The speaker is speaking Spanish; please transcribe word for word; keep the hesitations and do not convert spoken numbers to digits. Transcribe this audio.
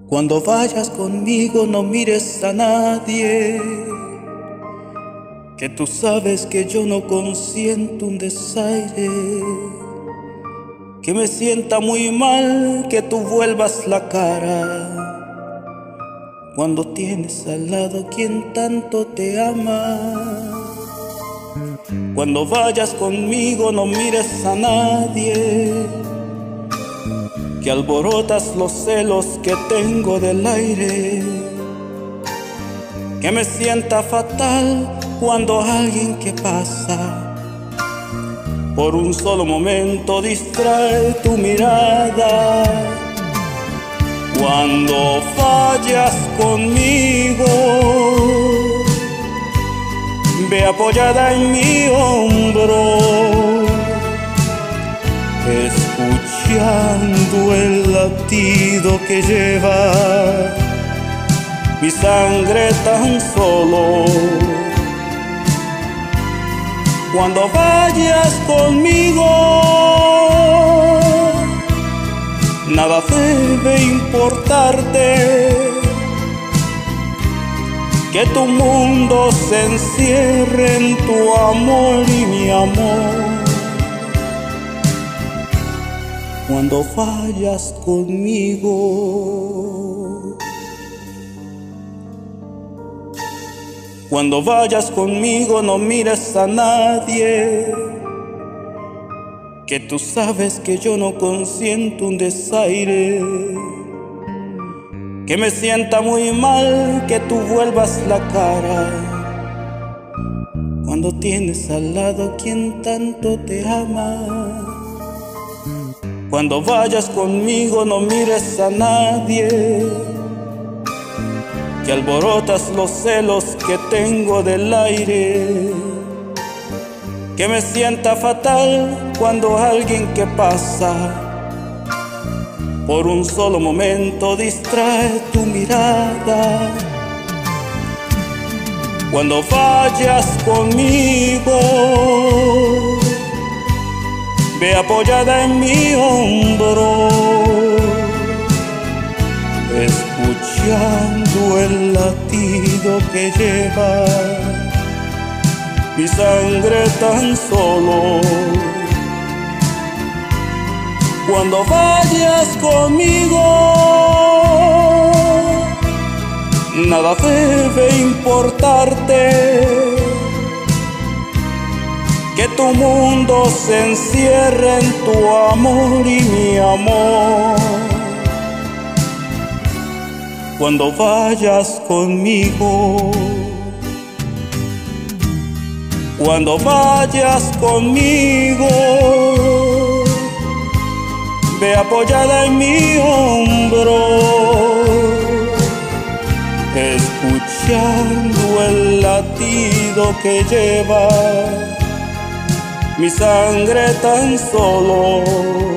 Cuando vayas conmigo no mires a nadie, que tú sabes que yo no consiento un desaire, que me sienta muy mal que tú vuelvas la cara cuando tienes al lado quien tanto te ama. Cuando vayas conmigo no mires a nadie, que alborotas los celos que tengo del aire, que me sienta fatal cuando alguien que pasa por un solo momento distrae tu mirada. Cuando vayas conmigo, ve apoyada en mi hombro, escuchando el latido que lleva mi sangre tan solo. Cuando vayas conmigo, nada debe importarte, que tu mundo se encierre en tu amor y mi amor. Cuando vayas conmigo, cuando vayas conmigo no mires a nadie, que tú sabes que yo no consiento un desaire, que me sienta muy mal que tú vuelvas la cara cuando tienes al lado quien tanto te ama. Cuando vayas conmigo no mires a nadie, que alborotas los celos que tengo del aire, que me sienta fatal cuando alguien que pasa por un solo momento distrae tu mirada. Cuando vayas conmigo, ve apoyada en mi hombro, escuchando el latido que lleva mi sangre tan solo. Cuando vayas conmigo, nada debe importarte, que tu mundo se encierre en tu amor y mi amor. Cuando vayas conmigo, cuando vayas conmigo, ve apoyada en mi hombro, escuchando el latido que lleva mi sangre tan solo.